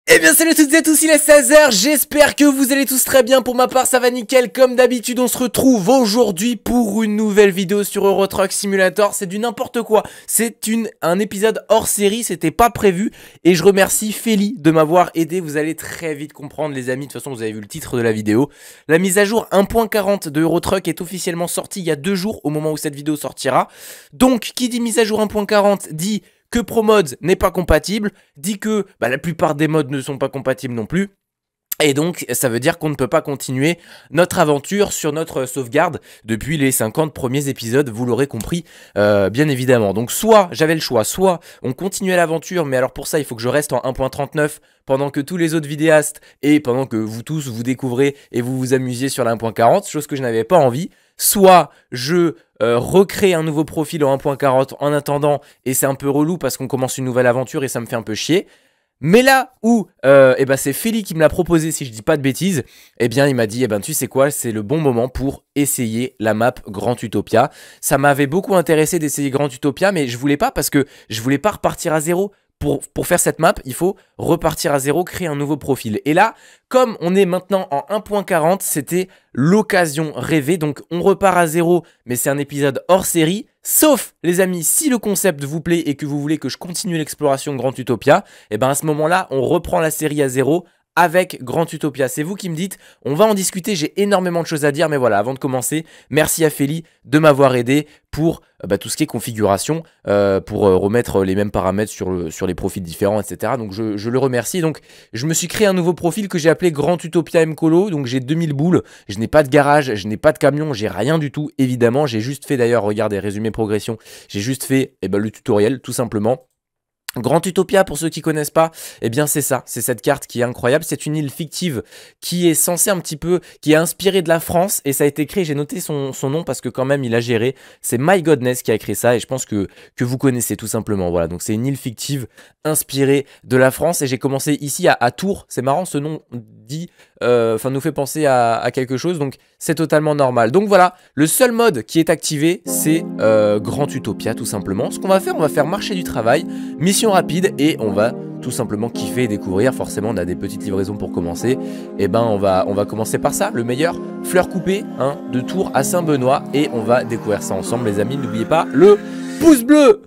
Eh bien salut à toutes et à tous, il est 16h, j'espère que vous allez tous très bien. Pour ma part ça va nickel, comme d'habitude on se retrouve aujourd'hui pour une nouvelle vidéo sur Euro Truck Simulator. C'est du n'importe quoi, c'est un épisode hors série, c'était pas prévu. Et je remercie Feli de m'avoir aidé, vous allez très vite comprendre les amis. De toute façon vous avez vu le titre de la vidéo. La mise à jour 1.40 de Euro Truck est officiellement sortie il y a 2 jours au moment où cette vidéo sortira. Donc qui dit mise à jour 1.40 dit que ProMods n'est pas compatible, dit que la plupart des mods ne sont pas compatibles non plus. Et donc, ça veut dire qu'on ne peut pas continuer notre aventure sur notre sauvegarde depuis les 50 premiers épisodes, vous l'aurez compris, bien évidemment. Donc, soit j'avais le choix, soit on continuait l'aventure, mais alors pour ça, il faut que je reste en 1.39 pendant que tous les autres vidéastes et pendant que vous tous vous découvrez et vous vous amusiez sur la 1.40, chose que je n'avais pas envie. Soit je recrée un nouveau profil en 1.40 en attendant, et c'est un peu relou parce qu'on commence une nouvelle aventure et ça me fait un peu chier. Mais là où c'est Feli qui me l'a proposé, si je dis pas de bêtises, il m'a dit tu sais quoi, c'est le bon moment pour essayer la map Grand Utopia. Ça m'avait beaucoup intéressé d'essayer Grand Utopia, mais je voulais pas parce que je voulais pas repartir à zéro. Pour faire cette map, il faut repartir à zéro, créer un nouveau profil. Et là, comme on est maintenant en 1.40, c'était l'occasion rêvée. Donc on repart à zéro, mais c'est un épisode hors série. Sauf, les amis, si le concept vous plaît et que vous voulez que je continue l'exploration de Grand Utopia, à ce moment-là, on reprend la série à zéro avec Grand Utopia. C'est vous qui me dites, on va en discuter, j'ai énormément de choses à dire, mais voilà, avant de commencer, merci à Feli de m'avoir aidé pour tout ce qui est configuration, pour remettre les mêmes paramètres sur les profils différents, etc. Donc je le remercie. Donc je me suis créé un nouveau profil que j'ai appelé Grand Utopia Mcolo, donc j'ai 2000 boules, je n'ai pas de garage, je n'ai pas de camion, j'ai rien du tout, évidemment, j'ai juste fait d'ailleurs, regardez, résumé progression, j'ai juste fait le tutoriel, tout simplement. Grand Utopia, pour ceux qui connaissent pas, c'est ça, c'est cette carte qui est incroyable, c'est une île fictive qui est censée qui est inspirée de la France, et ça a été créé, j'ai noté son nom parce que quand même il a géré, c'est MyGodness qui a créé ça, et je pense que vous connaissez tout simplement, voilà, donc c'est une île fictive inspirée de la France, et j'ai commencé ici à Tours, c'est marrant, ce nom dit, nous fait penser à quelque chose, donc c'est totalement normal. Donc voilà, le seul mode qui est activé, c'est Grand Utopia, tout simplement. Ce qu'on va faire marché du travail, mission rapide, et on va tout simplement kiffer et découvrir. Forcément, on a des petites livraisons pour commencer. On va commencer par ça, le meilleur, fleur coupée, de Tours à Saint-Benoît, et on va découvrir ça ensemble, les amis. N'oubliez pas le pouce bleu.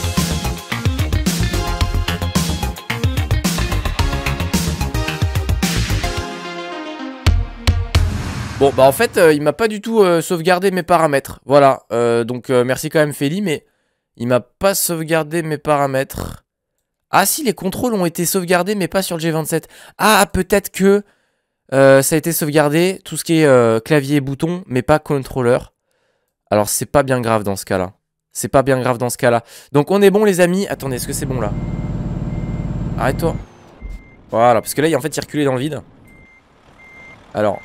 Bon en fait il m'a pas du tout sauvegardé mes paramètres, voilà, merci quand même Feli, mais il m'a pas sauvegardé mes paramètres. Ah si, les contrôles ont été sauvegardés mais pas sur le G27. Ah peut-être que ça a été sauvegardé, tout ce qui est clavier et bouton, mais pas contrôleur. Alors c'est pas bien grave dans ce cas là, c'est pas bien grave dans ce cas là. Donc on est bon les amis, attendez, est-ce que c'est bon là? Arrête-toi. Voilà, parce que là en fait il circulait dans le vide. Alors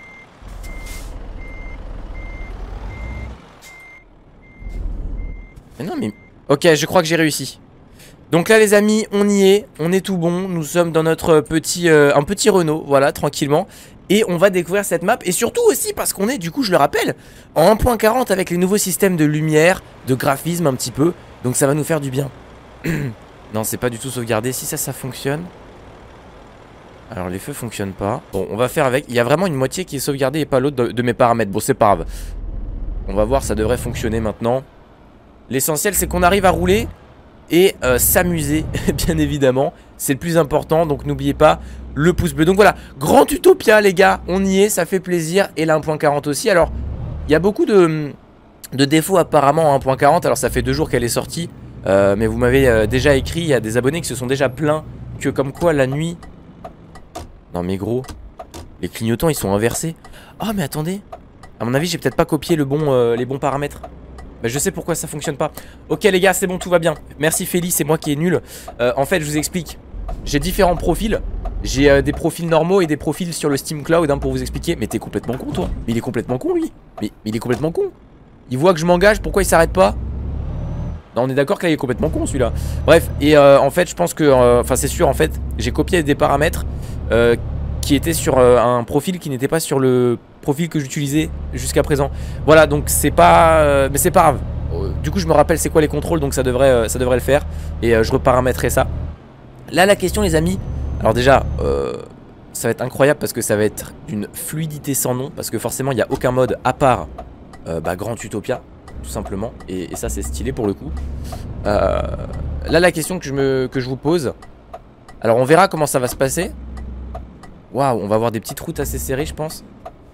mais non mais... Ok, je crois que j'ai réussi. Donc là les amis, on y est, on est tout bon. Nous sommes dans notre petit un petit Renault, voilà, tranquillement. Et on va découvrir cette map. Et surtout aussi parce qu'on est, du coup je le rappelle, en 1.40 avec les nouveaux systèmes de lumière, de graphisme un petit peu. Donc ça va nous faire du bien. Non, c'est pas du tout sauvegardé. Si ça fonctionne. Alors les feux fonctionnent pas. Bon, on va faire avec. Il y a vraiment une moitié qui est sauvegardée et pas l'autre de mes paramètres. Bon, c'est pas grave. On va voir, ça devrait fonctionner maintenant. L'essentiel c'est qu'on arrive à rouler et s'amuser, bien évidemment, c'est le plus important, donc n'oubliez pas le pouce bleu. Donc voilà, Grand Utopia les gars, on y est, ça fait plaisir, et la 1.40 aussi. Alors, il y a beaucoup de défauts apparemment en 1.40, alors ça fait 2 jours qu'elle est sortie, mais vous m'avez déjà écrit, il y a des abonnés qui se sont déjà plaints que comme quoi la nuit... Non mais gros, les clignotants ils sont inversés. Oh mais attendez, à mon avis j'ai peut-être pas copié les bons paramètres. Je sais pourquoi ça fonctionne pas. Ok les gars, c'est bon, tout va bien. Merci Feli, c'est moi qui est nul. En fait je vous explique, j'ai différents profils. J'ai des profils normaux et des profils sur le Steam Cloud pour vous expliquer. Mais t'es complètement con toi. Mais il est complètement con lui. Mais il est complètement con. Il voit que je m'engage, pourquoi il s'arrête pas? Non, on est d'accord que là il est complètement con celui-là. Bref, et en fait je pense que, c'est sûr, en fait j'ai copié des paramètres qui étaient sur un profil qui n'était pas sur le profil que j'utilisais jusqu'à présent. Voilà, donc c'est pas... mais c'est pas grave. Du coup je me rappelle c'est quoi les contrôles, donc ça devrait le faire. Et je reparamétrerai ça. Là la question les amis, Alors déjà, ça va être incroyable parce que ça va être d'une fluidité sans nom. Parce que forcément, il n'y a aucun mode à part Grand Utopia, tout simplement. Et ça, c'est stylé pour le coup. Là, la question que je vous pose... Alors, on verra comment ça va se passer. Waouh, on va avoir des petites routes assez serrées, je pense.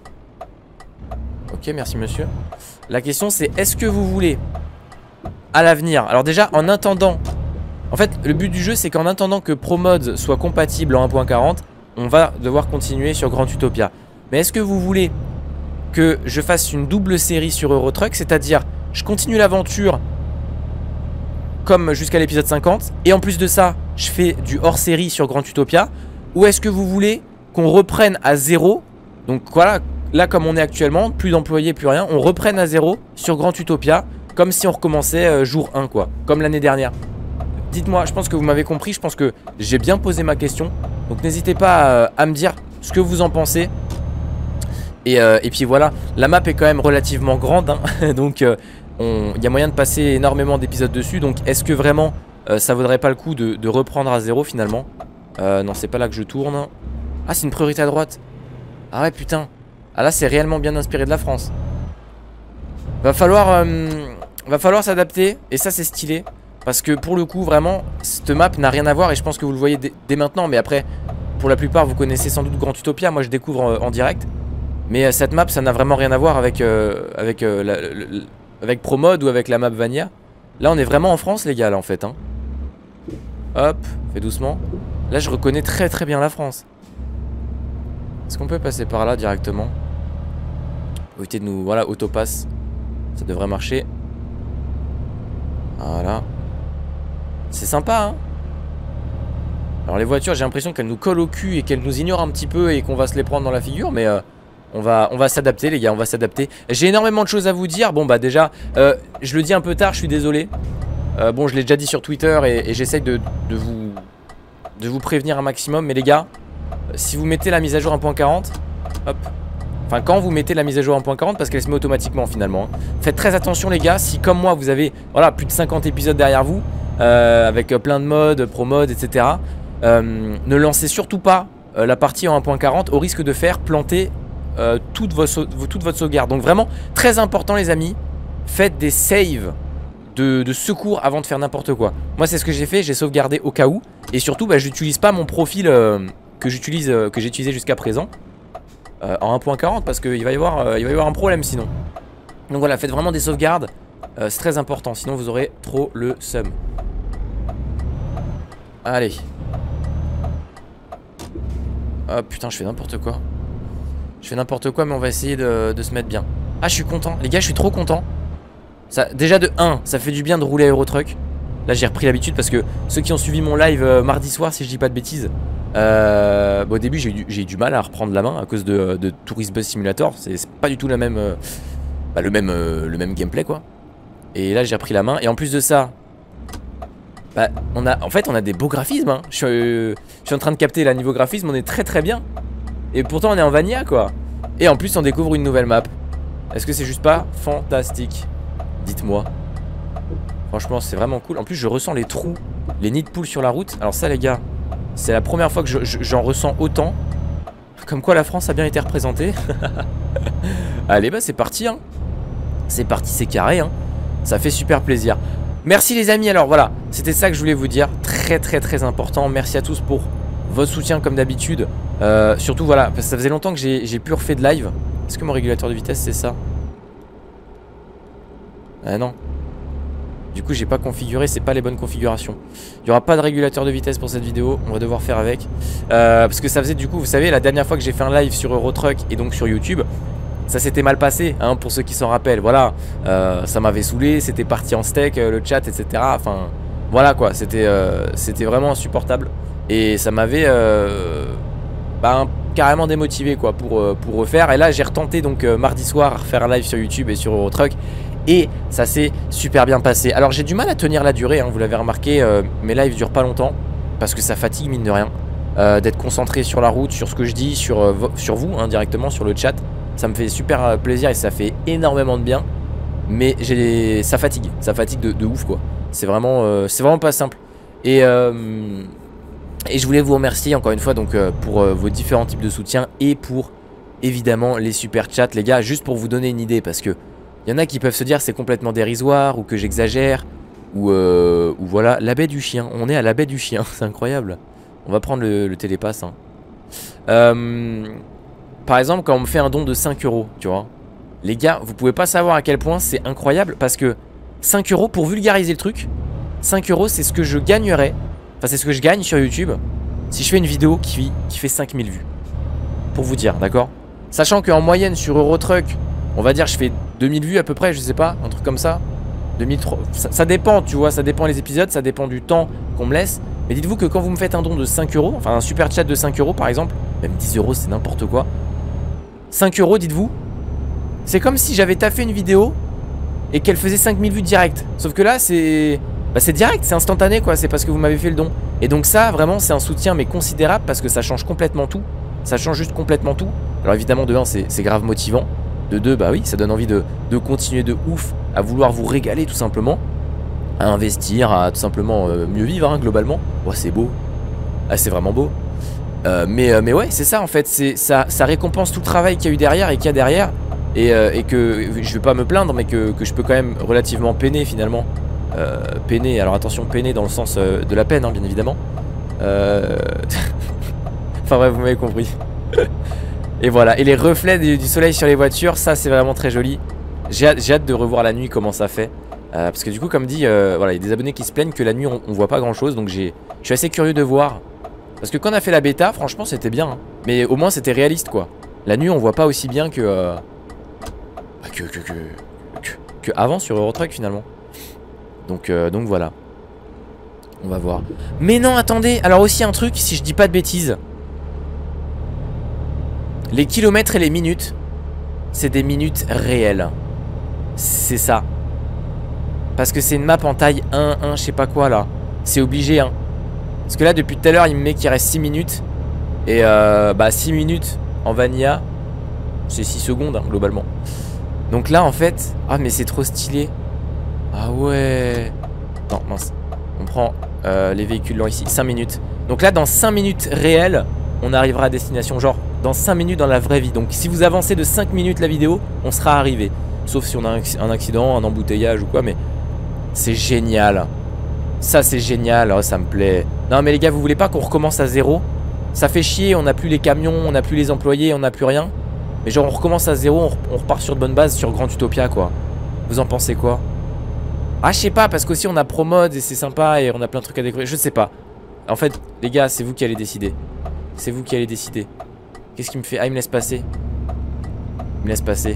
Ok, merci monsieur. La question, c'est est-ce que vous voulez, à l'avenir... Alors déjà, en attendant... En fait, le but du jeu, c'est qu'en attendant que ProMods soit compatible en 1.40, on va devoir continuer sur Grand Utopia. Mais est-ce que vous voulez que je fasse une double série sur Euro Truck, c'est-à-dire, je continue l'aventure comme jusqu'à l'épisode 50, et en plus de ça, je fais du hors-série sur Grand Utopia, ou est-ce que vous voulez qu'on reprenne à zéro, donc voilà, là comme on est actuellement, plus d'employés, plus rien, on reprenne à zéro sur Grand Utopia, comme si on recommençait jour 1 quoi, comme l'année dernière. Dites-moi, je pense que vous m'avez compris, je pense que j'ai bien posé ma question, donc n'hésitez pas à me dire ce que vous en pensez. Et puis voilà, la map est quand même relativement grande, hein, donc il y a moyen de passer énormément d'épisodes dessus, donc est-ce que vraiment ça vaudrait pas le coup de reprendre à zéro finalement? Non, c'est pas là que je tourne. Ah, c'est une priorité à droite. Ah ouais, putain. Ah là, c'est réellement bien inspiré de la France. Va falloir s'adapter, et ça c'est stylé. Parce que pour le coup, vraiment, cette map n'a rien à voir, et je pense que vous le voyez dès maintenant, mais après, pour la plupart, vous connaissez sans doute Grand Utopia, moi je découvre en direct. Mais cette map, ça n'a vraiment rien à voir avec ProMod ou avec la map Vanilla. Là, on est vraiment en France, les gars, là, en fait. Hein. Hop, fais doucement. Là, je reconnais très très bien la France. Est-ce qu'on peut passer par là directement? Éviter de nous... Voilà, autopass. Ça devrait marcher. Voilà. C'est sympa, hein. Alors les voitures, j'ai l'impression qu'elles nous collent au cul et qu'elles nous ignorent un petit peu et qu'on va se les prendre dans la figure, mais on va s'adapter, les gars, on va s'adapter. J'ai énormément de choses à vous dire. Bon bah déjà, je le dis un peu tard, je suis désolé. Bon, je l'ai déjà dit sur Twitter et j'essaye de vous prévenir un maximum. Mais les gars, si vous mettez la mise à jour 1.40, hop. Enfin, quand vous mettez la mise à jour 1.40, parce qu'elle se met automatiquement finalement. Hein. Faites très attention, les gars. Si comme moi, vous avez voilà, plus de 50 épisodes derrière vous, avec plein de modes, pro-modes, etc. Ne lancez surtout pas la partie en 1.40 au risque de faire planter toute votre sauvegarde. Donc vraiment, très important, les amis. Faites des saves de secours avant de faire n'importe quoi. Moi, c'est ce que j'ai fait. J'ai sauvegardé au cas où. Et surtout, bah, j'utilise pas mon profil que j'ai utilisé jusqu'à présent. En 1.40 parce qu'il va y avoir un problème sinon. Donc voilà, faites vraiment des sauvegardes, c'est très important, sinon vous aurez trop le seum. Allez. Oh putain, je fais n'importe quoi. Je fais n'importe quoi, mais on va essayer de se mettre bien. Ah, je suis content, les gars, je suis trop content. Ça, déjà de 1, ça fait du bien de rouler à Euro Truck. Là j'ai repris l'habitude parce que ceux qui ont suivi mon live mardi soir, si je dis pas de bêtises, bon, au début j'ai eu du mal à reprendre la main à cause de Tourist Bus Simulator. C'est pas du tout la même, le même gameplay quoi. Et là j'ai repris la main et en plus de ça, bah, on a des beaux graphismes. Hein. Je suis en train de capter là niveau graphisme, on est très très bien. Et pourtant on est en vanilla quoi. Et en plus on découvre une nouvelle map. Est-ce que c'est juste pas fantastique? Dites-moi. Franchement c'est vraiment cool. En plus je ressens les trous, les nids de poules sur la route. Alors ça les gars, c'est la première fois que j'en ressens autant. Comme quoi la France a bien été représentée. Allez bah c'est parti hein. C'est parti, c'est carré hein. Ça fait super plaisir. Merci les amis, alors voilà, c'était ça que je voulais vous dire. Très très très important. Merci à tous pour votre soutien comme d'habitude. Surtout voilà, parce que ça faisait longtemps que j'ai plus refait de live. Est-ce que mon régulateur de vitesse c'est ça? Ah non. Du coup j'ai pas configuré, c'est pas les bonnes configurations. Il n'y aura pas de régulateur de vitesse pour cette vidéo. On va devoir faire avec parce que ça faisait du coup, vous savez, la dernière fois que j'ai fait un live sur Euro Truck et donc sur YouTube, ça s'était mal passé hein, pour ceux qui s'en rappellent. Voilà, ça m'avait saoulé, c'était parti en steak, le chat, etc. Enfin voilà quoi, c'était vraiment insupportable. Et ça m'avait carrément démotivé quoi pour refaire. Et là j'ai retenté donc mardi soir à refaire un live sur YouTube et sur Euro Truck. Et ça s'est super bien passé. Alors j'ai du mal à tenir la durée hein, vous l'avez remarqué, mes lives durent pas longtemps parce que ça fatigue mine de rien d'être concentré sur la route, sur ce que je dis, sur vous hein, directement sur le chat. Ça me fait super plaisir et ça fait énormément de bien. Mais ça fatigue de ouf quoi. C'est vraiment pas simple. Et Et je voulais vous remercier encore une fois donc pour vos différents types de soutien et pour évidemment les super chats les gars, juste pour vous donner une idée parce que il y en a qui peuvent se dire c'est complètement dérisoire ou que j'exagère ou voilà, la baie du chien, on est à la baie du chien, c'est incroyable. On va prendre le télépass hein. Par exemple quand on me fait un don de 5 €, tu vois, les gars vous pouvez pas savoir à quel point c'est incroyable parce que 5 € pour vulgariser le truc, 5 € c'est ce que je gagnerais. Enfin c'est ce que je gagne sur YouTube si je fais une vidéo qui fait 5000 vues. Pour vous dire, d'accord? Sachant qu'en moyenne sur Eurotruck, on va dire je fais 2000 vues à peu près, je sais pas, un truc comme ça. 2003, ça dépend, tu vois, ça dépend les épisodes, ça dépend du temps qu'on me laisse. Mais dites-vous que quand vous me faites un don de 5 €, enfin un super chat de 5 € par exemple, même 10 € c'est n'importe quoi. 5 €, dites-vous, c'est comme si j'avais taffé une vidéo et qu'elle faisait 5000 vues direct. Sauf que là c'est... Bah c'est direct, c'est instantané quoi, c'est parce que vous m'avez fait le don. Et donc ça vraiment c'est un soutien mais considérable parce que ça change complètement tout. Ça change juste complètement tout. Alors évidemment de 1 c'est grave motivant. De 2 bah oui ça donne envie de continuer de ouf à vouloir vous régaler tout simplement. À investir, à tout simplement mieux vivre hein, globalement. Oh c'est beau. Ah c'est vraiment beau. Mais ouais c'est ça en fait, ça récompense tout le travail qu'il y a eu derrière et qu'il y a derrière. Et que je vais pas me plaindre mais que je peux quand même relativement peiner finalement. Peiner, alors attention peiner dans le sens de la peine hein, bien évidemment. Enfin bref vous m'avez compris. Et voilà, et les reflets du soleil sur les voitures, ça c'est vraiment très joli. J'ai hâte de revoir la nuit comment ça fait. Parce que du coup comme dit, voilà, il y a des abonnés qui se plaignent que la nuit on voit pas grand chose. Donc je suis assez curieux de voir. Parce que quand on a fait la bêta, franchement c'était bien hein. Mais au moins c'était réaliste quoi. La nuit on voit pas aussi bien que avant sur Eurotruck finalement. Donc voilà. On va voir. Mais non attendez, alors aussi un truc, si je dis pas de bêtises, les kilomètres et les minutes, c'est des minutes réelles. C'est ça. Parce que c'est une map en taille 1, je sais pas quoi là. C'est obligé hein. Parce que là depuis tout à l'heure il me met qu'il reste 6 minutes. Et bah 6 minutes en vanilla, c'est 6 secondes hein, globalement. Donc là en fait, ah mais c'est trop stylé. Ah ouais. Non mince. On prend les véhicules lents ici, 5 minutes. Donc là dans 5 minutes réelles, on arrivera à destination. Genre dans 5 minutes dans la vraie vie. Donc si vous avancez de 5 minutes la vidéo, on sera arrivé. Sauf si on a un accident, un embouteillage ou quoi. Mais c'est génial. Ça c'est génial, oh, ça me plaît. Non mais les gars vous voulez pas qu'on recommence à zéro? Ça fait chier, on n'a plus les camions, on n'a plus les employés, on n'a plus rien. Mais genre on recommence à zéro, on repart sur de bonnes bases sur Grand Utopia quoi. Vous en pensez quoi? Ah je sais pas parce qu'aussi on a Promode et c'est sympa et on a plein de trucs à découvrir. Je sais pas. En fait les gars c'est vous qui allez décider. C'est vous qui allez décider. Qu'est-ce qu'il me fait? Ah il me laisse passer. Il me laisse passer.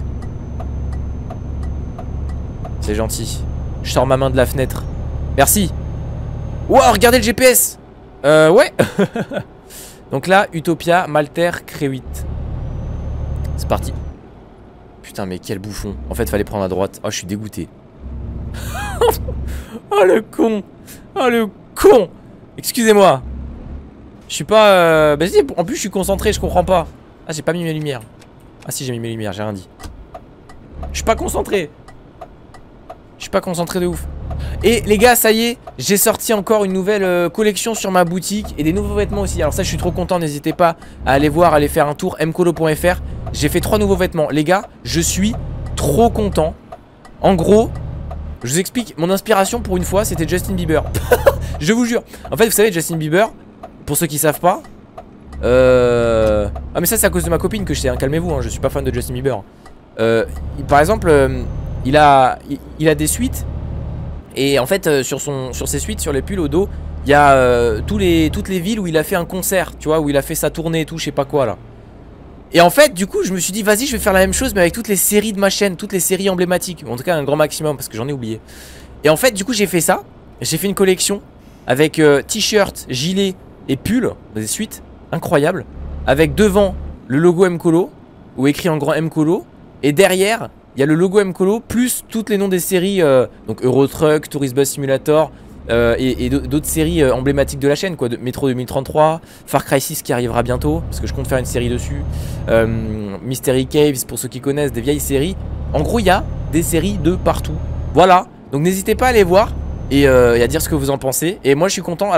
C'est gentil. Je sors ma main de la fenêtre. Merci. Wow regardez le GPS. Ouais. Donc là Utopia, Malter, Créuit. C'est parti. Putain mais quel bouffon. En fait fallait prendre à droite. Oh je suis dégoûté. Oh le con. Oh le con. Excusez-moi. Je suis pas bah si, en plus je suis concentré, je comprends pas. Ah j'ai pas mis mes lumières. Ah si j'ai mis mes lumières, j'ai rien dit. Je suis pas concentré. Je suis pas concentré de ouf. Et les gars ça y est, j'ai sorti encore une nouvelle collection sur ma boutique. Et des nouveaux vêtements aussi. Alors ça je suis trop content, n'hésitez pas à aller voir, à aller faire un tour mcolo.fr. J'ai fait 3 nouveaux vêtements. Les gars je suis trop content. En gros je vous explique, mon inspiration pour une fois c'était Justin Bieber. Je vous jure. En fait vous savez Justin Bieber, pour ceux qui savent pas, ah mais ça c'est à cause de ma copine que je sais hein, calmez-vous hein, je suis pas fan de Justin Bieber. Par exemple il a des suites. Et en fait sur ses suites, sur les pulls au dos, il y a toutes les villes où il a fait un concert. Tu vois, où il a fait sa tournée et tout, je sais pas quoi là. Et en fait du coup je me suis dit vas-y je vais faire la même chose mais avec toutes les séries de ma chaîne. Toutes les séries emblématiques, en tout cas un grand maximum parce que j'en ai oublié. Et en fait du coup j'ai fait ça. J'ai fait une collection avec t-shirt, gilet et pull, des suites incroyables. Avec devant le logo Mcolo, ou écrit en grand Mcolo. Et derrière il y a le logo Mcolo plus tous les noms des séries, donc Eurotruck, Tourist Bus Simulator et d'autres séries emblématiques de la chaîne quoi, de Metro 2033, Far Cry 6 qui arrivera bientôt parce que je compte faire une série dessus, Mystery Caves pour ceux qui connaissent, des vieilles séries. En gros il y a des séries de partout. Voilà, donc n'hésitez pas à aller voir et à dire ce que vous en pensez. Et moi je suis content, alors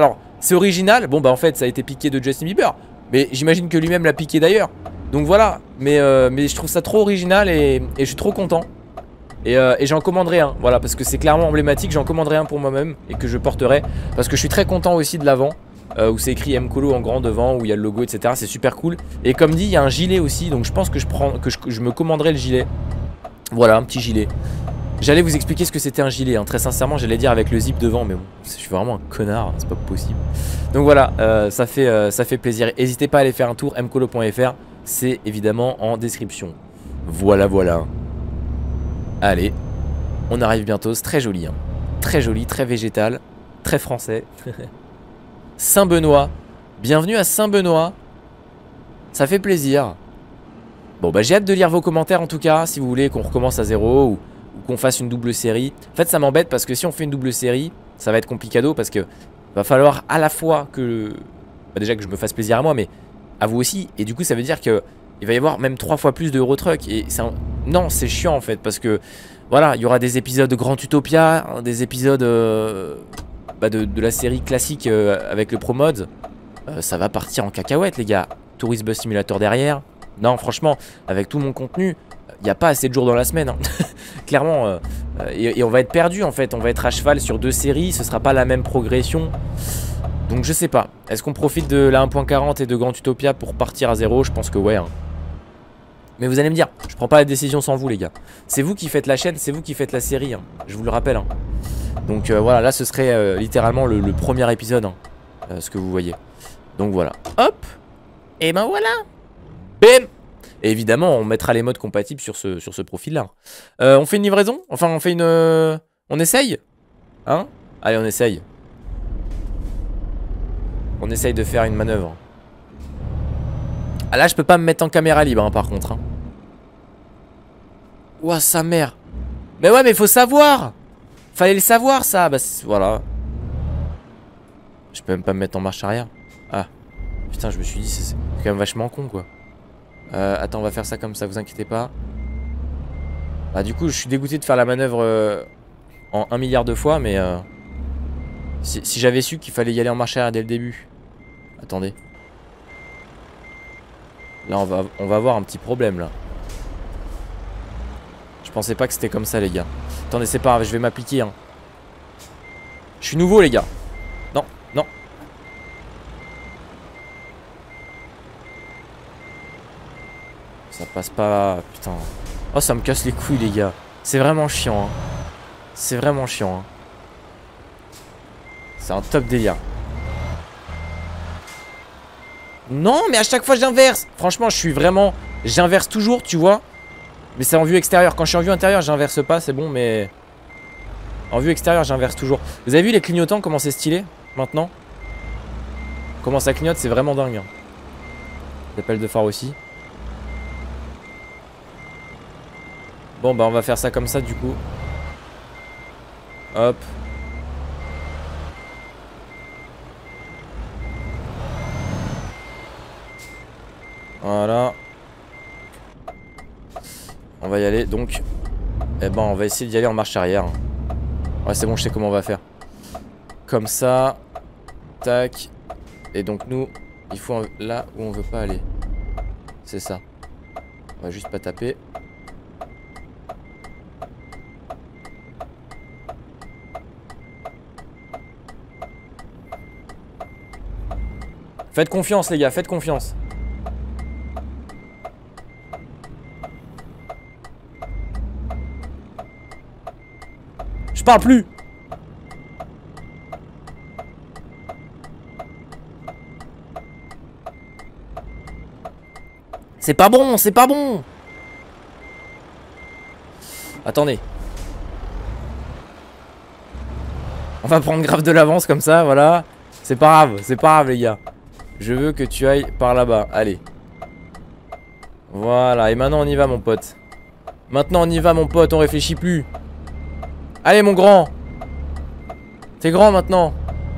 c'est original. Bon bah en fait ça a été piqué de Justin Bieber, mais j'imagine que lui-même l'a piqué d'ailleurs. Donc voilà, mais je trouve ça trop original et je suis trop content. Et j'en commanderai un, voilà, parce que c'est clairement emblématique. J'en commanderai un pour moi-même et que je porterai, parce que je suis très content aussi de l'avant, où c'est écrit Mkolo en grand devant, où il y a le logo, etc. C'est super cool. Et comme dit, il y a un gilet aussi, donc je pense que je me commanderai le gilet. Voilà, un petit gilet. J'allais vous expliquer ce que c'était un gilet, hein. Très sincèrement j'allais dire avec le zip devant, mais bon, je suis vraiment un connard, c'est pas possible. Donc voilà, ça fait plaisir. N'hésitez pas à aller faire un tour, mkolo.fr, c'est évidemment en description. Voilà, voilà. Allez, on arrive bientôt, c'est très joli, hein. Très joli, très végétal, très français. Saint-Benoît, bienvenue à Saint-Benoît. Ça fait plaisir. Bon bah j'ai hâte de lire vos commentaires en tout cas, si vous voulez qu'on recommence à zéro ou qu'on fasse une double série. En fait ça m'embête parce que si on fait une double série, ça va être complicado parce que va falloir à la fois que... Bah déjà que je me fasse plaisir à moi, mais à vous aussi. Et du coup ça veut dire que il va y avoir même 3 fois plus de Euro Truck. Et c'est non, c'est chiant en fait, parce que voilà, il y aura des épisodes de Grand Utopia, des épisodes bah de la série classique avec le Pro Mode. Ça va partir en cacahuète les gars. Tourist Bus Simulator derrière. Non franchement, avec tout mon contenu, il n'y a pas assez de jours dans la semaine, hein. Clairement, et on va être perdu en fait. On va être à cheval sur 2 séries, ce sera pas la même progression. Donc je sais pas, est-ce qu'on profite de la 1.40 et de Grand Utopia pour partir à zéro? Je pense que ouais, hein. Mais vous allez me dire, je prends pas la décision sans vous les gars. C'est vous qui faites la chaîne, c'est vous qui faites la série, hein. Je vous le rappelle, hein. Donc voilà, là ce serait littéralement le premier épisode, hein, ce que vous voyez. Donc voilà, hop. Et ben voilà. Bim. Et évidemment on mettra les modes compatibles sur ce profil là. On fait une livraison? Enfin on fait une... On essaye? Hein? Allez on essaye. On essaye de faire une manœuvre. Ah là je peux pas me mettre en caméra libre hein, par contre, hein. Ouah sa mère. Mais ouais mais faut savoir. Fallait le savoir ça. Bah voilà. Je peux même pas me mettre en marche arrière. Ah putain je me suis dit c'est quand même vachement con quoi. Attends on va faire ça comme ça, vous inquiétez pas. Bah du coup je suis dégoûté de faire la manœuvre en 1 milliard de fois. Mais si j'avais su qu'il fallait y aller en marche arrière dès le début. Attendez. Là on va avoir un petit problème là. Je pensais pas que c'était comme ça les gars. Attendez c'est pas grave, je vais m'appliquer hein. Je suis nouveau les gars. Non, non. Ça passe pas, putain. Oh ça me casse les couilles les gars. C'est vraiment chiant hein. C'est vraiment chiant hein. C'est un top délire. Non mais à chaque fois j'inverse. Franchement je suis vraiment... J'inverse toujours tu vois. Mais c'est en vue extérieure. Quand je suis en vue intérieure j'inverse pas, c'est bon mais... En vue extérieure j'inverse toujours. Vous avez vu les clignotants comment c'est stylé maintenant? Comment ça clignote, c'est vraiment dingue hein. L'appel de phare aussi. Bon bah on va faire ça comme ça du coup. Hop. Voilà. On va y aller donc. Eh ben on va essayer d'y aller en marche arrière. Ouais c'est bon je sais comment on va faire. Comme ça. Tac. Et donc nous il faut là où on veut pas aller. C'est ça. On va juste pas taper. Faites confiance les gars, faites confiance. Je parle plus. C'est pas bon, c'est pas bon. Attendez. On va prendre grave de l'avance comme ça, voilà. C'est pas grave les gars. Je veux que tu ailles par là-bas, allez. Voilà, et maintenant on y va mon pote. Maintenant on y va mon pote, on réfléchit plus. Allez mon grand. T'es grand maintenant.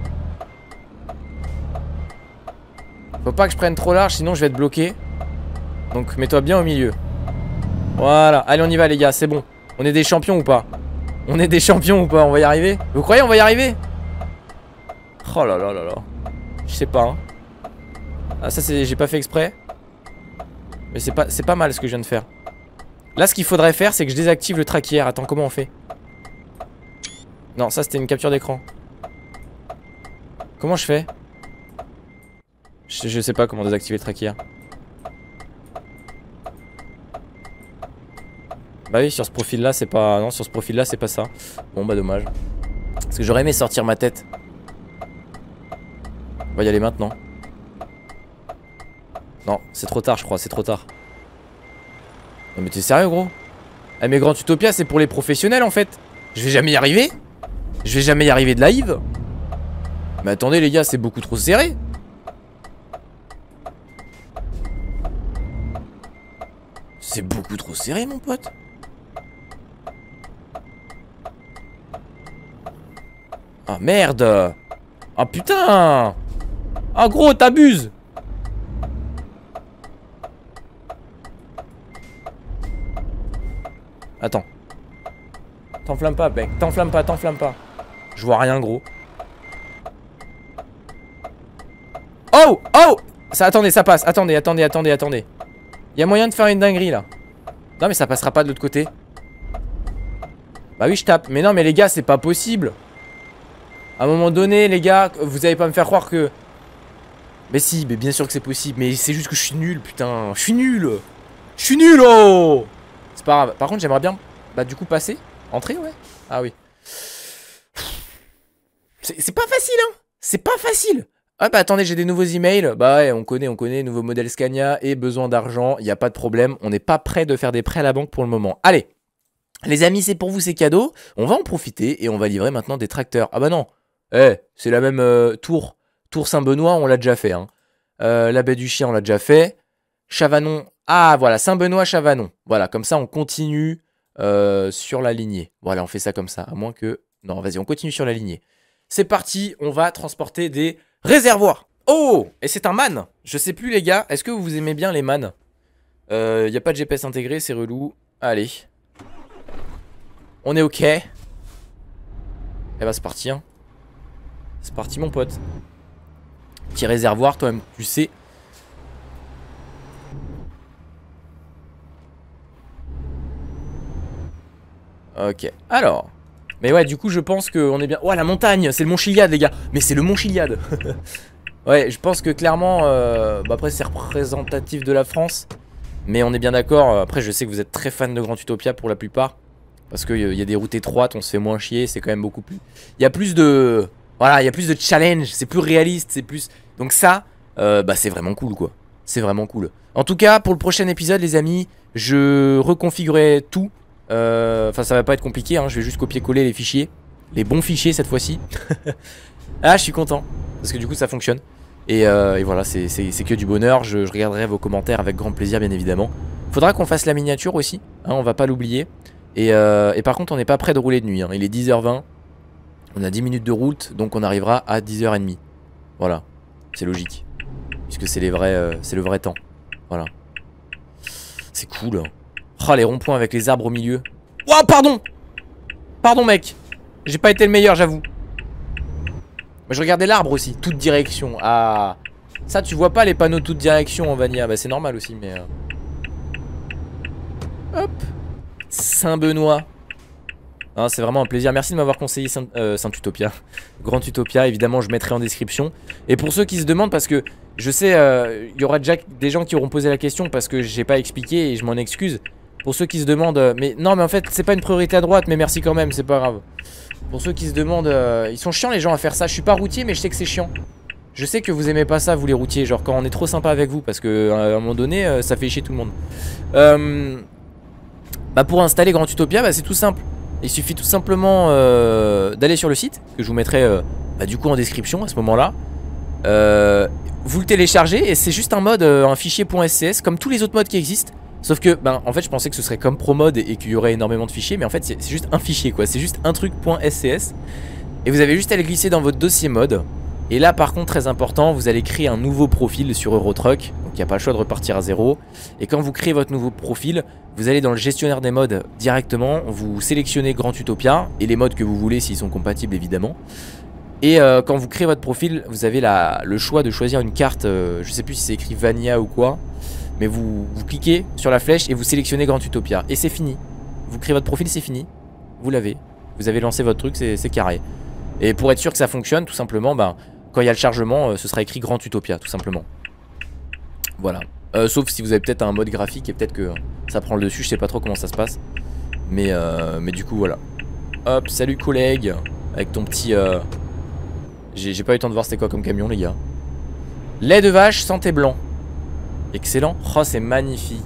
Faut pas que je prenne trop large, sinon je vais être bloqué. Donc mets-toi bien au milieu. Voilà, allez on y va les gars, c'est bon. On est des champions ou pas? On est des champions ou pas? On va y arriver? Vous croyez on va y arriver? Oh là là là là. Je sais pas hein. Ah ça c'est j'ai pas fait exprès. Mais c'est pas mal ce que je viens de faire. Là ce qu'il faudrait faire c'est que je désactive le traquière. Attends comment on fait? Non ça c'était une capture d'écran. Comment je fais? Je sais pas comment désactiver le traquière. Bah oui sur ce profil là c'est pas... Non sur ce profil là c'est pas ça. Bon bah dommage. Parce que j'aurais aimé sortir ma tête. On va y aller maintenant. Non c'est trop tard je crois, c'est trop tard. Non mais t'es sérieux gros? Eh mais Grand Utopia c'est pour les professionnels en fait. Je vais jamais y arriver. Je vais jamais y arriver de live. Mais attendez les gars c'est beaucoup trop serré. C'est beaucoup trop serré mon pote. Ah merde. Ah putain. Ah gros t'abuses. Attends. T'enflamme pas mec, t'enflamme pas, t'enflamme pas. Je vois rien gros. Oh. Oh. Ça attendez ça passe, attendez. Y'a moyen de faire une dinguerie là. Non mais ça passera pas de l'autre côté. Bah oui je tape, mais non mais les gars c'est pas possible. À un moment donné les gars, vous allez pas me faire croire que... Mais si, mais bien sûr que c'est possible. Mais c'est juste que je suis nul putain. Je suis nul. Oh. C'est pas grave. Par contre j'aimerais bien, bah du coup passer. Entrer ouais. Ah oui. C'est pas facile hein. C'est pas facile. Ah bah attendez j'ai des nouveaux emails. Bah ouais on connaît, nouveau modèle Scania et besoin d'argent. Y a pas de problème. On n'est pas prêt de faire des prêts à la banque pour le moment. Allez. Les amis c'est pour vous ces cadeaux. On va en profiter et on va livrer maintenant des tracteurs. Ah bah non. C'est la même tour. Tour Saint-Benoît, on l'a déjà fait. Hein. La baie du Chien, on l'a déjà fait. Chavanon. Ah, voilà, Saint-Benoît, Chavanon. Voilà, comme ça, on continue sur la lignée. Voilà, on fait ça comme ça. À moins que... Non, vas-y, on continue sur la lignée. C'est parti, on va transporter des réservoirs. Oh, et c'est un man. Je sais plus, les gars. Est-ce que vous aimez bien les man? Y a pas de GPS intégré, c'est relou. Allez. On est OK. Eh bah, c'est parti, hein. C'est parti mon pote. Petit réservoir toi-même tu sais. Ok alors. Mais ouais du coup je pense qu'on est bien. Oh la montagne. C'est le mont Chiliade les gars. Mais c'est le mont Chiliade. Ouais je pense que clairement bah, après c'est représentatif de la France. Mais on est bien d'accord. Après je sais que vous êtes très fan de Grand Utopia pour la plupart. Parce qu'il y a des routes étroites. On se fait moins chier. C'est quand même beaucoup plus. Il y a plus de... Voilà, il y a plus de challenge, c'est plus réaliste, c'est plus... Donc ça, bah c'est vraiment cool quoi. C'est vraiment cool. En tout cas, pour le prochain épisode les amis, je reconfigurerai tout. Enfin ça va pas être compliqué, hein. Je vais juste copier-coller les fichiers. Les bons fichiers cette fois-ci. Ah je suis content, parce que du coup ça fonctionne. Et voilà, c'est que du bonheur. Je regarderai vos commentaires avec grand plaisir bien évidemment. Faudra qu'on fasse la miniature aussi, hein, on va pas l'oublier. Et par contre on n'est pas prêt de rouler de nuit, hein. Il est 10h20. On a 10 minutes de route, donc on arrivera à 10h30. Voilà, c'est logique. Puisque c'est le vrai temps. Voilà. C'est cool. Oh, les ronds-points avec les arbres au milieu. Oh, pardon. Pardon, mec. J'ai pas été le meilleur, j'avoue. Mais je regardais l'arbre aussi, toute direction. Ah, ça, tu vois pas les panneaux toute direction en Vanilla. Bah, c'est normal aussi, mais... Hop. Saint-Benoît. C'est vraiment un plaisir, merci de m'avoir conseillé Saint-Utopia. Grand Utopia, évidemment je mettrai en description. Et pour ceux qui se demandent, parce que je sais, il y aura déjà des gens qui auront posé la question parce que j'ai pas expliqué et je m'en excuse. Pour ceux qui se demandent, mais non mais en fait c'est pas une priorité à droite, mais merci quand même, c'est pas grave. Pour ceux qui se demandent, ils sont chiants les gens à faire ça, je suis pas routier mais je sais que c'est chiant. Je sais que vous aimez pas ça vous les routiers, genre quand on est trop sympa avec vous, parce que à un moment donné ça fait chier tout le monde. Bah pour installer Grand Utopia, bah c'est tout simple. Il suffit tout simplement d'aller sur le site, que je vous mettrai bah, du coup en description à ce moment-là. Vous le téléchargez et c'est juste un mode, un fichier .scs comme tous les autres modes qui existent. Sauf que, ben, en fait je pensais que ce serait comme ProMod et qu'il y aurait énormément de fichiers. Mais en fait c'est juste un fichier quoi, c'est juste un truc .scs. Et vous avez juste à le glisser dans votre dossier mode. Et là par contre très important, vous allez créer un nouveau profil sur Eurotruck. Donc il n'y a pas le choix de repartir à zéro. Et quand vous créez votre nouveau profil, vous allez dans le gestionnaire des modes directement. Vous sélectionnez Grand Utopia et les modes que vous voulez s'ils sont compatibles évidemment. Et quand vous créez votre profil, vous avez le choix de choisir une carte, je sais plus si c'est écrit Vanilla ou quoi. Mais vous cliquez sur la flèche et vous sélectionnez Grand Utopia. Et c'est fini. Vous créez votre profil, c'est fini. Vous l'avez. Vous avez lancé votre truc, c'est carré. Et pour être sûr que ça fonctionne, tout simplement, ben, quand il y a le chargement, ce sera écrit Grand Utopia, tout simplement. Voilà. Sauf si vous avez peut-être un mode graphique et peut-être que ça prend le dessus, je sais pas trop comment ça se passe. Mais du coup, voilà. Hop, salut collègue. Avec ton petit... J'ai pas eu le temps de voir c'était quoi comme camion, les gars. Lait de vache, santé blanc. Excellent. Oh, c'est magnifique.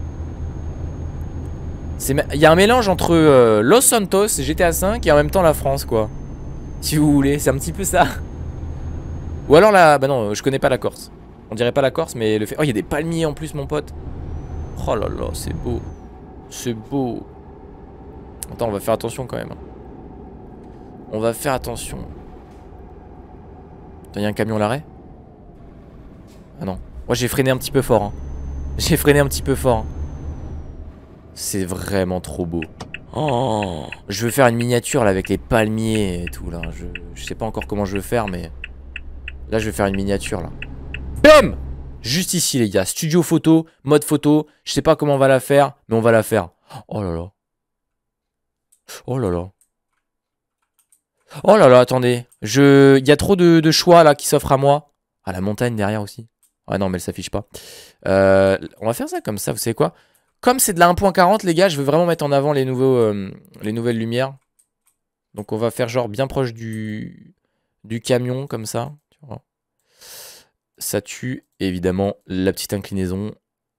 Il y a un mélange entre Los Santos, GTA V et en même temps la France, quoi. Si vous voulez, c'est un petit peu ça. Ou alors là, bah non, je connais pas la Corse. On dirait pas la Corse, mais le fait... Oh, il y a des palmiers en plus, mon pote. Oh là là, c'est beau. C'est beau. Attends, on va faire attention quand même. On va faire attention. Attends, il y a un camion à l'arrêt? Ah non. Moi, j'ai freiné un petit peu fort. Hein. J'ai freiné un petit peu fort. Hein. C'est vraiment trop beau. Oh, je veux faire une miniature là avec les palmiers et tout là. Je sais pas encore comment je veux faire, mais là, je vais faire une miniature là. Bam! Juste ici, les gars. Studio photo, mode photo. Je sais pas comment on va la faire, mais on va la faire. Oh là là. Oh là là. Oh là là, attendez. Il y a trop de choix là qui s'offrent à moi. Ah, la montagne derrière aussi. Ah non, mais elle s'affiche pas. On va faire ça comme ça, vous savez quoi? Comme c'est de la 1.40, les gars, je veux vraiment mettre en avant les nouvelles lumières. Donc on va faire genre bien proche du camion, comme ça. Tu vois. Ça tue, évidemment, la petite inclinaison.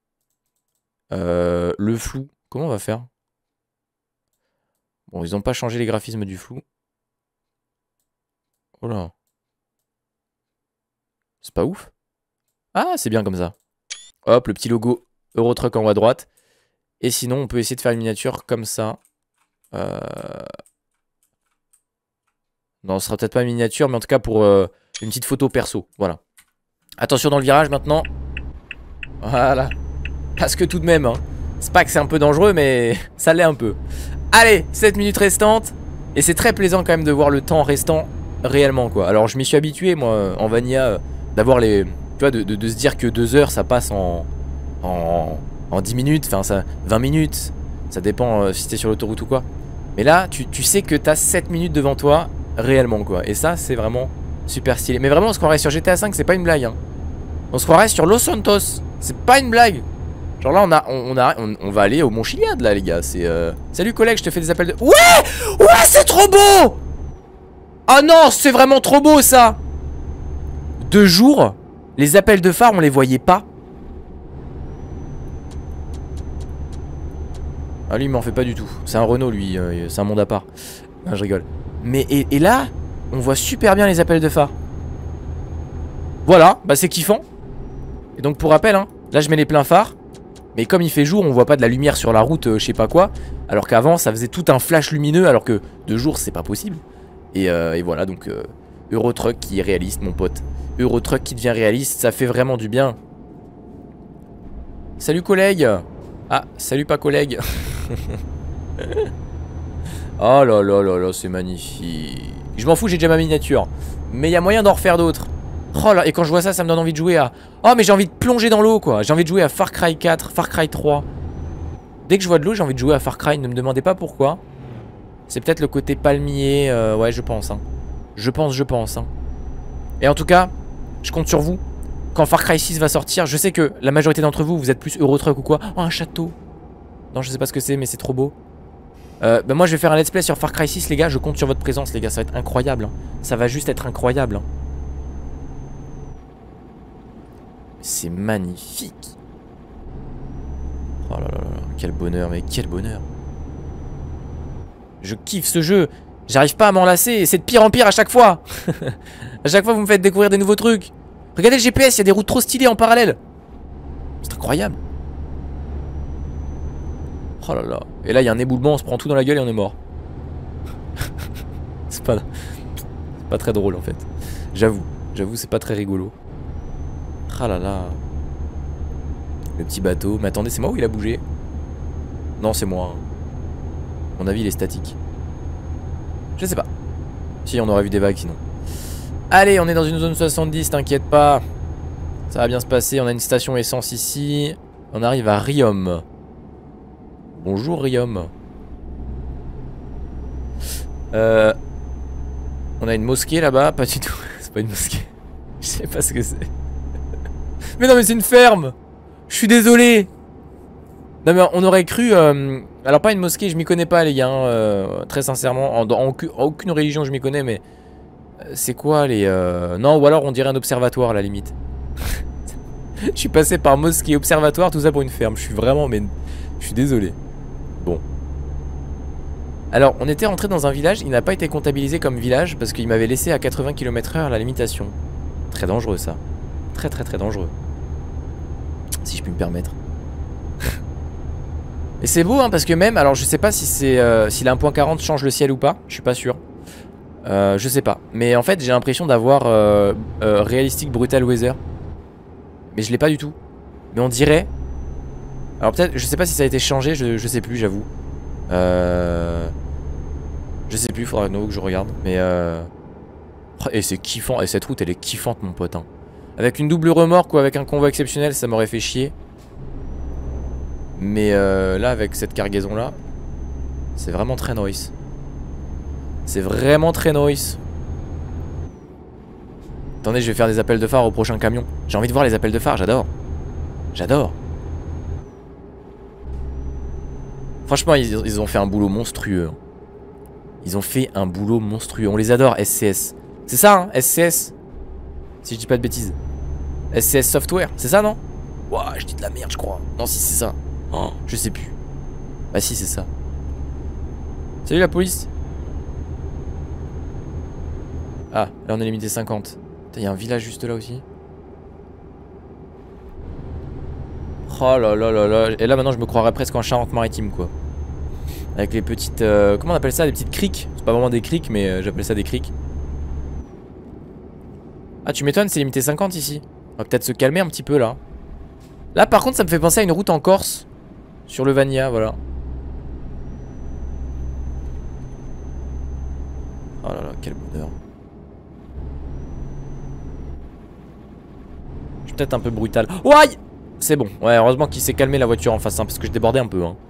Le flou, comment on va faire? Bon, ils n'ont pas changé les graphismes du flou. Oh là. C'est pas ouf. Ah, c'est bien comme ça. Hop, le petit logo Eurotruck en haut à droite. Et sinon, on peut essayer de faire une miniature comme ça. Non, ce sera peut-être pas une miniature, mais en tout cas pour une petite photo perso. Voilà. Attention dans le virage maintenant. Voilà. Parce que tout de même, hein, c'est pas que c'est un peu dangereux, mais ça l'est un peu. Allez, 7 minutes restantes. Et c'est très plaisant quand même de voir le temps restant réellement, quoi. Alors, je m'y suis habitué, moi, en Vanilla, d'avoir les... Tu vois, de se dire que 2 heures, ça passe en 10 minutes, enfin, ça, 20 minutes. Ça dépend si t'es sur l'autoroute ou quoi. Mais là, tu sais que t'as 7 minutes devant toi, réellement, quoi. Et ça, c'est vraiment super stylé. Mais vraiment, on se croirait sur GTA V, c'est pas une blague, hein. On se croirait sur Los Santos. C'est pas une blague. Genre là, on va aller au Mont Chiliad, là, les gars. C'est Salut, collègue, je te fais des appels de... Ouais! Ouais, c'est trop beau! Oh non, c'est vraiment trop beau, ça! 2 jours, les appels de phare, on les voyait pas. Ah, lui, il m'en fait pas du tout. C'est un Renault, lui. C'est un monde à part. Non, je rigole. Mais, et là, on voit super bien les appels de phare. Voilà, bah c'est kiffant. Et donc, pour rappel, hein, là, je mets les pleins phares. Mais comme il fait jour, on voit pas de la lumière sur la route, je sais pas quoi. Alors qu'avant, ça faisait tout un flash lumineux, alors que de jour, c'est pas possible. Et voilà, donc Eurotruck qui est réaliste, mon pote. Eurotruck qui devient réaliste, ça fait vraiment du bien. Salut, collègue. Ah, salut, pas collègue. Oh là là là là, c'est magnifique. Je m'en fous, j'ai déjà ma miniature. Mais il y a moyen d'en refaire d'autres. Oh là, et quand je vois ça, ça me donne envie de jouer à... Oh, mais j'ai envie de plonger dans l'eau, quoi. J'ai envie de jouer à Far Cry 4, Far Cry 3. Dès que je vois de l'eau, j'ai envie de jouer à Far Cry. Ne me demandez pas pourquoi. C'est peut-être le côté palmier. Ouais, je pense. Hein. Je pense. Hein. Et en tout cas, je compte sur vous. Quand Far Cry 6 va sortir, je sais que la majorité d'entre vous, vous êtes plus Eurotruck ou quoi. Oh, un château. Non, je sais pas ce que c'est, mais c'est trop beau. Bah moi, je vais faire un let's play sur Far Cry 6, les gars. Je compte sur votre présence, les gars. Ça va être incroyable. Hein. Ça va juste être incroyable. Hein. C'est magnifique. Oh là là là, quel bonheur, mais quel bonheur. Je kiffe ce jeu. J'arrive pas à m'en lasser et c'est de pire en pire à chaque fois. À chaque fois vous me faites découvrir des nouveaux trucs. Regardez le GPS, il y a des routes trop stylées en parallèle. C'est incroyable. Oh là là. Et là il y a un éboulement, on se prend tout dans la gueule et on est mort. C'est pas très drôle en fait. J'avoue c'est pas très rigolo. Ah là là. Le petit bateau. Mais attendez, c'est moi ou il a bougé? Non, c'est moi. À mon avis, il est statique. Je sais pas. Si, on aurait vu des vagues sinon. Allez, on est dans une zone 70, t'inquiète pas. Ça va bien se passer, on a une station essence ici. On arrive à Riom. Bonjour Riom. On a une mosquée là-bas, pas du tout. C'est pas une mosquée. Je sais pas ce que c'est. Mais non mais c'est une ferme. Je suis désolé. Non mais on aurait cru... alors pas une mosquée, je m'y connais pas les gars, hein, très sincèrement. En aucune religion je m'y connais, mais... c'est quoi les... Non, ou alors on dirait un observatoire à la limite. Je suis passé par mosquée, observatoire, tout ça pour une ferme. Je suis vraiment... mais... je suis désolé. Bon. Alors, on était rentré dans un village, il n'a pas été comptabilisé comme village parce qu'il m'avait laissé à 80 km/h la limitation. Très dangereux ça. Très très très dangereux. Si je puis me permettre. Et c'est beau hein, parce que même, alors je sais pas si c'est si la 1.40 change le ciel ou pas, je suis pas sûr. Je sais pas. Mais en fait j'ai l'impression d'avoir Realistic Brutal Weather. Mais je l'ai pas du tout. Mais on dirait... alors peut-être, je sais pas si ça a été changé, je sais plus j'avoue. Je sais plus, faudra de nouveau que je regarde. Mais et c'est kiffant, et cette route elle est kiffante mon pote hein. Avec une double remorque ou avec un convoi exceptionnel ça m'aurait fait chier. Mais là avec cette cargaison là, c'est vraiment très nice. C'est vraiment très nice. Attendez, je vais faire des appels de phare au prochain camion. J'ai envie de voir les appels de phare, j'adore. J'adore. Franchement, ils ont fait un boulot monstrueux. Ils ont fait un boulot monstrueux. On les adore, SCS. C'est ça, hein, SCS. Si je dis pas de bêtises. SCS Software, c'est ça, non? Ouah, je dis de la merde, je crois. Non, si c'est ça. Oh, je sais plus. Bah si, c'est ça. Salut la police. Ah, là on est limité 50. Il y a un village juste là aussi. Oh là là là là. Et là maintenant je me croirais presque en Charente-Maritime quoi. Avec les petites... comment on appelle ça? Des petites criques. C'est pas vraiment des criques mais j'appelle ça des criques. Ah tu m'étonnes, c'est limité 50 ici. On va peut-être se calmer un petit peu là. Là par contre ça me fait penser à une route en Corse. Sur le Vania, voilà. Oh là là, quel bonheur. Je suis peut-être un peu brutal. Ouaille! C'est bon, ouais, heureusement qu'il s'est calmé la voiture en face, hein, parce que je débordais un peu. Hein.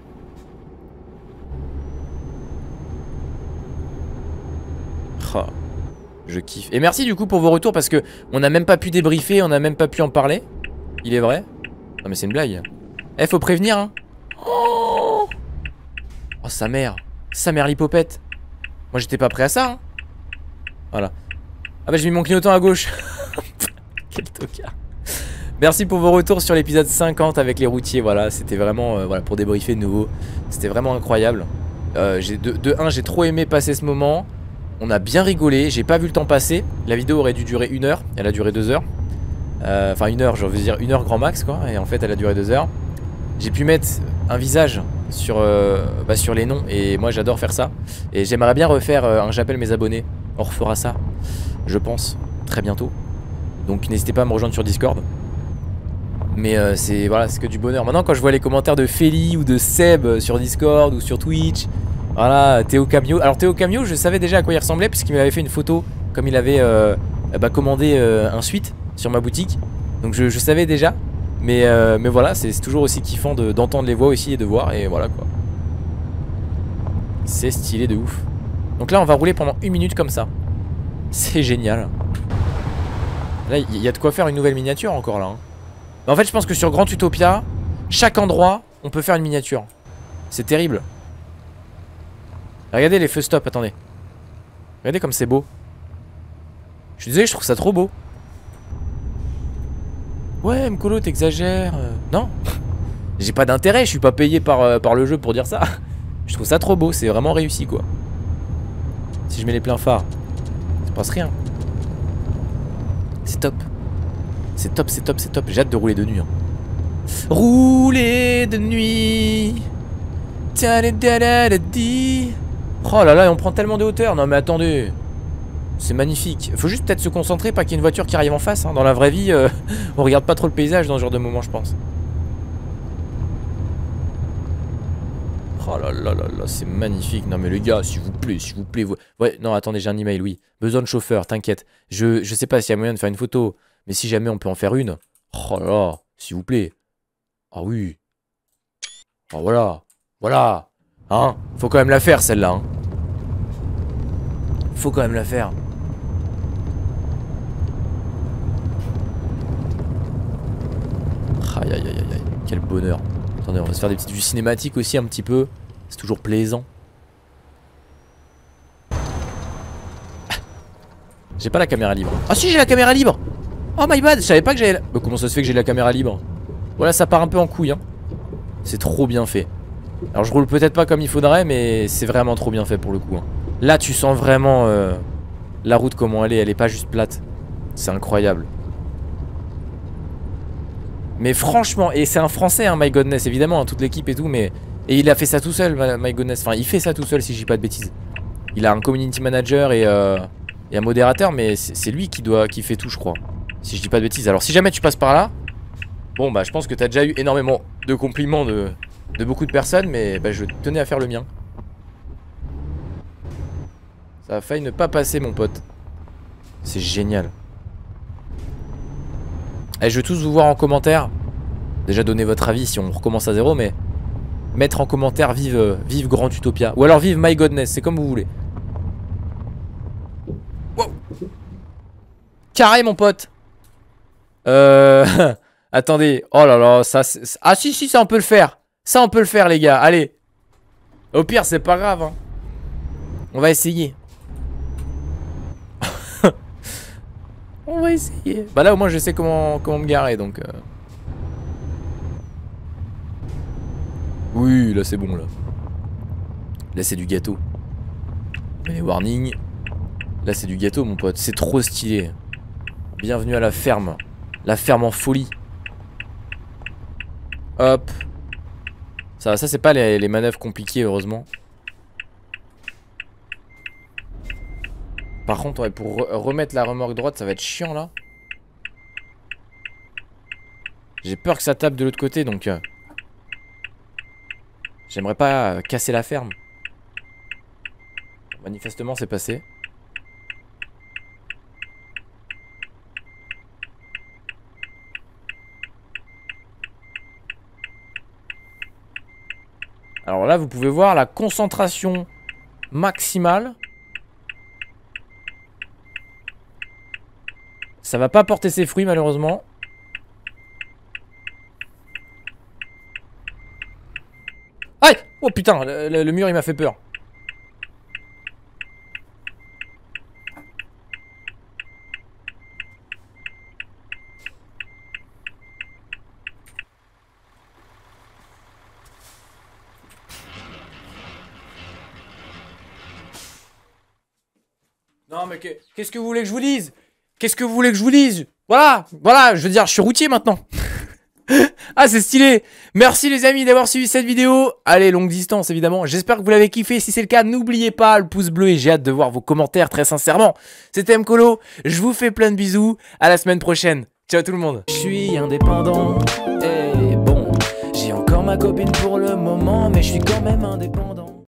Oh, je kiffe. Et merci du coup pour vos retours, parce que on n'a même pas pu débriefer, on n'a même pas pu en parler. Il est vrai. Non mais c'est une blague. Eh, faut prévenir, hein. Oh, sa mère l'hypopète. Moi j'étais pas prêt à ça, hein. Voilà. Ah bah j'ai mis mon clignotant à gauche. Quel tocard. Merci pour vos retours sur l'épisode 50 avec les routiers. Voilà, c'était vraiment voilà, pour débriefer de nouveau. C'était vraiment incroyable. De 1, j'ai trop aimé passer ce moment. On a bien rigolé, j'ai pas vu le temps passer. La vidéo aurait dû durer 1 heure, elle a duré 2 heures. Enfin 1 heure, je veux dire 1 heure grand max quoi. Et en fait elle a duré 2 heures. J'ai pu mettre un visage sur les noms. Et moi j'adore faire ça. Et j'aimerais bien refaire un j'appelle mes abonnés. On refera ça, je pense, très bientôt. Donc n'hésitez pas à me rejoindre sur Discord. Mais c'est voilà, c'est que du bonheur. Maintenant quand je vois les commentaires de Feli ou de Seb sur Discord ou sur Twitch. Voilà, Théo Camio. Alors Théo Camio, je savais déjà à quoi il ressemblait puisqu'il m'avait fait une photo comme il avait commandé un suite sur ma boutique. Donc je savais déjà. Mais voilà, c'est toujours aussi kiffant d'entendre les voix aussi et de voir. Et voilà quoi. C'est stylé de ouf. Donc là on va rouler pendant 1 minute comme ça. C'est génial. Là il y a de quoi faire une nouvelle miniature encore là hein. En fait je pense que sur Grand Utopia, chaque endroit on peut faire une miniature. C'est terrible. Regardez les feux stop, attendez. Regardez comme c'est beau. Je suis désolé, je trouve ça trop beau. Ouais Mkolo t'exagères. Non. J'ai pas d'intérêt, je suis pas payé par le jeu pour dire ça. Je trouve ça trop beau, c'est vraiment réussi quoi. Si je mets les pleins phares, ça passe rien. C'est top. C'est top, c'est top, c'est top. J'ai hâte de rouler de nuit hein. Rouler de nuit. Oh là là, on prend tellement de hauteur. Non mais attendez. C'est magnifique. Faut juste peut-être se concentrer, pas qu'il y ait une voiture qui arrive en face hein. Dans la vraie vie, on regarde pas trop le paysage dans ce genre de moment je pense. Oh là là là là, c'est magnifique. Non mais les gars, s'il vous plaît, s'il vous plaît. Ouais, non, attendez, j'ai un email, oui. Besoin de chauffeur, t'inquiète. Je sais pas s'il y a moyen de faire une photo, mais si jamais on peut en faire une. Oh là là, s'il vous plaît. Ah oui. Oh voilà. Voilà. Hein? Faut quand même la faire, celle-là. Hein. Faut quand même la faire. Aïe aïe aïe aïe aïe. Quel bonheur. Attendez, on va se faire des petites vues cinématiques aussi un petit peu. C'est toujours plaisant. J'ai pas la caméra libre. Ah si, j'ai la caméra libre. Oh my bad, je savais pas que j'avais la... Mais comment ça se fait que j'ai la caméra libre? Voilà, ça part un peu en couille hein. C'est trop bien fait. Alors je roule peut-être pas comme il faudrait, mais c'est vraiment trop bien fait pour le coup hein. Là tu sens vraiment la route comment elle est pas juste plate. C'est incroyable. Mais franchement, et c'est un français hein, My Godness évidemment, hein, toute l'équipe et tout, mais... Et il a fait ça tout seul, My Godness, enfin il fait ça tout seul si je dis pas de bêtises. Il a un community manager et un modérateur, mais c'est lui qui fait tout je crois. Si je dis pas de bêtises. Alors si jamais tu passes par là, bon bah je pense que t'as déjà eu énormément de compliments de beaucoup de personnes, mais bah, je tenais à faire le mien. Ça a failli ne pas passer mon pote. C'est génial. Et je veux tous vous voir en commentaire. Déjà donner votre avis si on recommence à zéro, mais mettre en commentaire vive Grand Utopia. Ou alors vive My Godness, c'est comme vous voulez. Wow. Carré mon pote. Attendez. Oh là là, ça c'est... Ah si ça on peut le faire. Ça on peut le faire les gars, allez. Au pire c'est pas grave hein. On va essayer. On va essayer. Bah là au moins je sais comment me garer donc Oui là c'est bon là. Là c'est du gâteau. Les warnings. Là c'est du gâteau mon pote. C'est trop stylé. Bienvenue à la ferme. La ferme en folie. Hop. Ça c'est pas les manœuvres compliquées heureusement. Par contre ouais, pour remettre la remorque droite ça va être chiant là. J'ai peur que ça tape de l'autre côté donc j'aimerais pas casser la ferme. Manifestement c'est passé. Alors là vous pouvez voir la concentration maximale. Ça va pas porter ses fruits malheureusement. Aïe! Oh putain, le mur il m'a fait peur. Non mais qu'est-ce que vous voulez que je vous dise? Qu'est-ce que vous voulez que je vous dise? Voilà, je veux dire, je suis routier maintenant. Ah c'est stylé. Merci les amis d'avoir suivi cette vidéo. Allez, longue distance évidemment. J'espère que vous l'avez kiffé. Si c'est le cas, n'oubliez pas le pouce bleu et j'ai hâte de voir vos commentaires très sincèrement. C'était Mkolo. Je vous fais plein de bisous. À la semaine prochaine. Ciao tout le monde. Je suis indépendant. Et bon, j'ai encore ma copine pour le moment, mais je suis quand même indépendant.